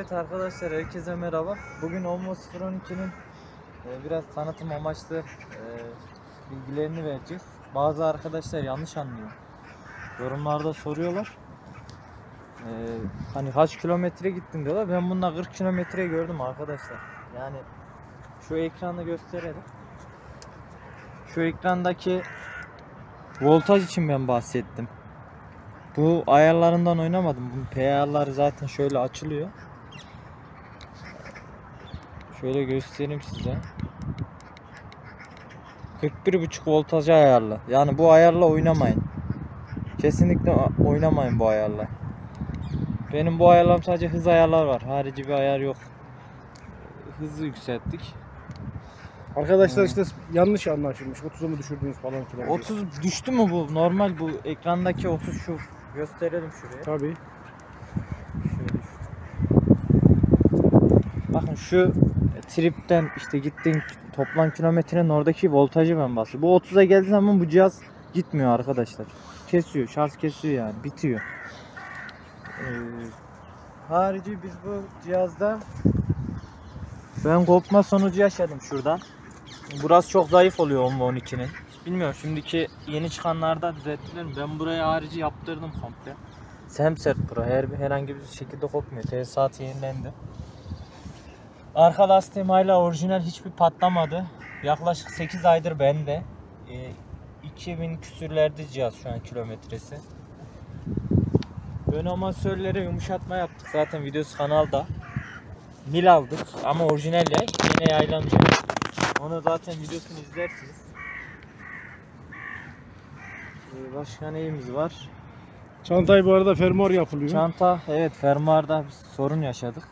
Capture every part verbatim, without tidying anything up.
Evet arkadaşlar, herkese merhaba. Bugün Onvo sıfır on iki'nin e, biraz tanıtım amaçlı e, bilgilerini vereceğiz. Bazı arkadaşlar yanlış anlıyor. Yorumlarda soruyorlar. E, hani kaç kilometre gittin diyorlar. Ben bununla kırk kilometre gördüm arkadaşlar. Yani şu ekranı gösterelim. Şu ekrandaki voltaj için ben bahsettim. Bu ayarlarından oynamadım. Bu P ayarları zaten şöyle açılıyor. Şöyle göstereyim size. kırk bir buçuk voltaja ayarlı. Yani bu ayarla oynamayın. Kesinlikle oynamayın bu ayarla. Benim bu ayarlarım sadece hız ayarlar var. Harici bir ayar yok. Hızı yükselttik. Arkadaşlar Hmm. işte yanlış anlaşılmış. otuza mı düşürdünüz falan filan. otuz düştü mü bu? Normal bu ekrandaki otuz şu. Gösterelim şuraya. Tabii. Şöyle şu. Bakın şu tripten işte gittiğin toplam kilometrenin oradaki voltajı ben basıyorum. Bu otuza geldiği zaman bu cihaz gitmiyor arkadaşlar. Kesiyor, şarj kesiyor yani, bitiyor. Ee, harici biz bu cihazda ben kopma sonucu yaşadım şuradan. Burası çok zayıf oluyor Onvo on iki'nin. Bilmiyorum, şimdiki yeni çıkanlarda düzelttiler mi? Ben buraya harici yaptırdım komple. Semsert Pro, her herhangi bir şekilde kopmuyor. Tesisat yenilendi. Arka lastiğim hala orijinal, hiçbir patlamadı. Yaklaşık sekiz aydır bende. E, iki bin küsürlerde cihaz şu an kilometresi. Ön amasörlere yumuşatma yaptık. Zaten videosu kanalda. Mil aldık ama orijinal yay. Yine yaylanacak. Onu zaten videosunu izlersiniz. E, başka neyimiz var? Çantayı bu arada fermuar yapılıyor. Çanta, evet, fermuarda bir sorun yaşadık.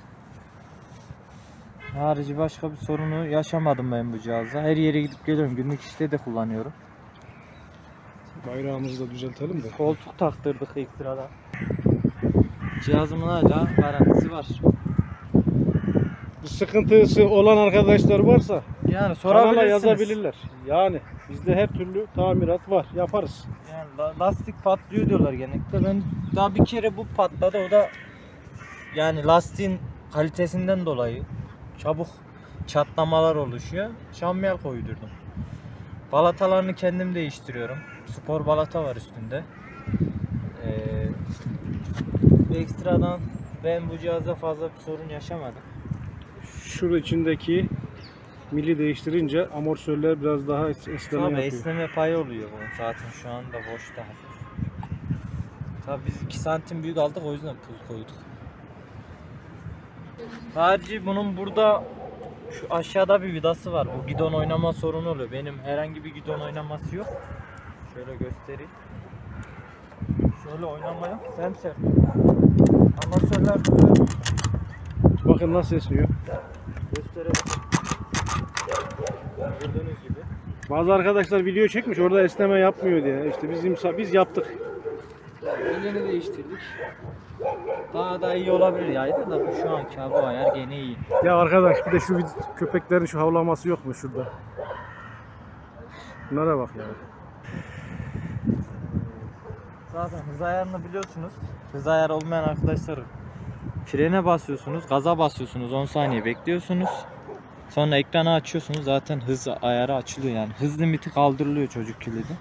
Harici başka bir sorunu yaşamadım ben bu cihazda. Her yere gidip geliyorum. Günlük işte de kullanıyorum. Bayrağımızı da düzeltelim de. Koltuk taktırdık ilk sırada. Cihazımın hala garantisi var. Bir sıkıntısı olan arkadaşlar varsa Yani kanala sorabilirsiniz. yazabilirler. Yani bizde her türlü tamirat var. Yaparız. Yani la- lastik patlıyor diyorlar genellikle. Ben daha bir kere bu patladı. O da yani lastiğin kalitesinden dolayı çabuk çatlamalar oluşuyor. Şamyel koydurdum. Balatalarını kendim değiştiriyorum. Spor balata var üstünde. Ee, ekstradan ben bu cihazda fazla bir sorun yaşamadım. Şurada içindeki mili değiştirince amortisörler biraz daha es- esneme Tabii yapıyor. esneme payı oluyor bunun, zaten şu anda boşta. Tabii biz iki santim büyük aldık, o yüzden pul koyduk. Harici bunun burada şu aşağıda bir vidası var. Bu gidon oynama sorunu oluyor. Benim herhangi bir gidon oynaması yok. Şöyle göstereyim. Şöyle oynama yok. Semsert. Amatörler böyle. Bakın nasıl esniyor. Gösterelim. Gördüğünüz gibi. Bazı arkadaşlar video çekmiş orada esneme yapmıyor diye. İşte bizim biz yaptık. Elini değiştirdik. Daha da iyi olabilir yaydı da bu şu anki bu ayar gene iyi. Ya arkadaş bir de şu vid- köpeklerin şu havlaması yok mu şurada? Bunlara bak ya. Zaten hız ayarını biliyorsunuz. Hız ayarı olmayan arkadaşlar, frene basıyorsunuz, gaza basıyorsunuz, on saniye bekliyorsunuz. Sonra ekranı açıyorsunuz, zaten hız ayarı açılıyor yani. Hız limiti kaldırılıyor çocuk kilidi.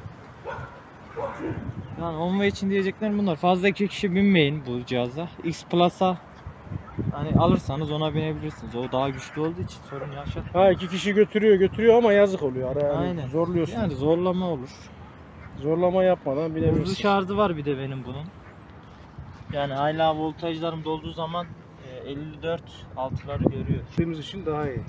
Yani Onvo için diyeceklerim bunlar. Fazla iki kişi binmeyin bu cihaza. X Plus'a hani alırsanız ona binebilirsiniz. O daha güçlü olduğu için sorun yaşatmıyor. Ha iki kişi götürüyor götürüyor ama yazık oluyor. Ara yani Aynen. zorluyorsun. Yani zorlama olur. Zorlama yapmadan Hızlı binebilirsin. şarjı var bir de benim bunun. Yani hala voltajlarım dolduğu zaman elli dört altıları görüyor. Bizim için daha iyi.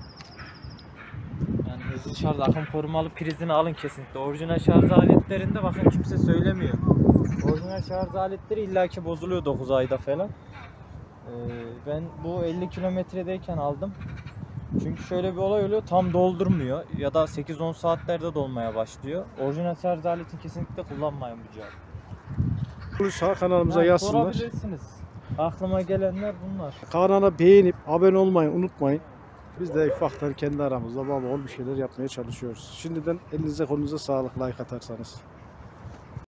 Yani hızlı şarj akım korumalı prizini alın kesinlikle. Orijinal şarj aletlerinde bakın kimse söylemiyor. Orijinal şarj aletleri illaki bozuluyor dokuz ayda falan. Ee, ben bu elli kilometredeyken aldım. Çünkü şöyle bir olay oluyor, tam doldurmuyor ya da sekiz on saatlerde dolmaya başlıyor. Orijinal şarj aletini kesinlikle kullanmayın bu cihaz. Sağ kanalımıza Yani yazsınlar. sorabilirsiniz. Aklıma gelenler bunlar. Kanala beğenip abone olmayı unutmayın. Biz de ufaktan kendi aramızda baba ol bir şeyler yapmaya çalışıyoruz. Şimdiden elinize kolunuza sağlık, like atarsanız.